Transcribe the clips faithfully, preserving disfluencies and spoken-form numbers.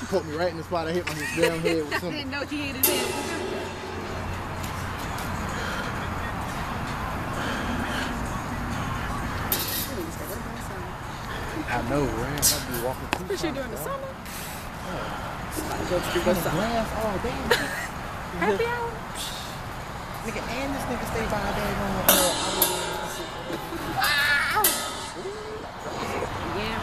poked me right in the spot. I hit my damn head with something. I didn't know he hit his head. I know, man. I'll be walking through. What you doing in the summer? Go to the grass all day. Happy hour? Nigga, and this nigga stay by a day on uh, Yeah.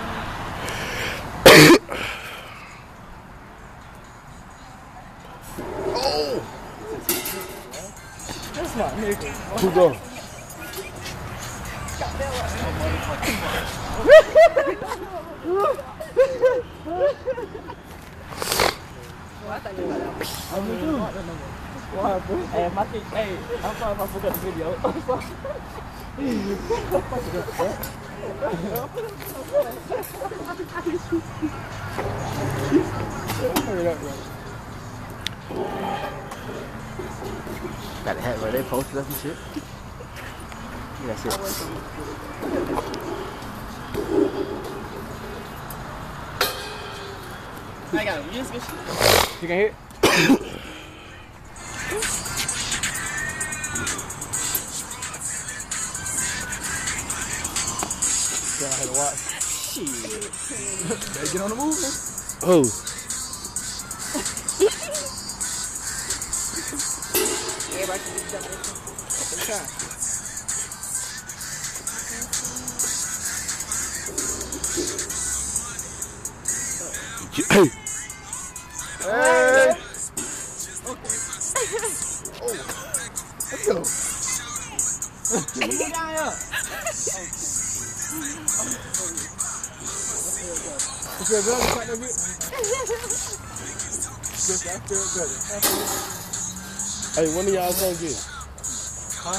Oh! That's my nigga. Who go? I'm gonna do. Why, bro? Hey, my thing, hey, I'm sorry if I forgot the video. I'm sorry. Got a hat right there, posted up and shit. Yeah, that's it. I got him. Yes, bitch. You can hit? I had to watch. Shit. Better get on the move, man. Oh. Everybody can do something. Time. Hey. Hey. Okay. Oh. Let's go. Get down here. You feel better? Quite a bit. Yes, I feel better. I feel better. Hey, when are y'all gonna get? Huh?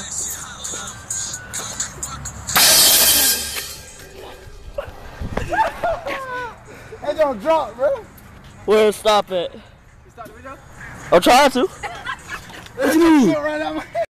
That don't drop, bro. Where stop it? You start the video? I'm trying to. Right out my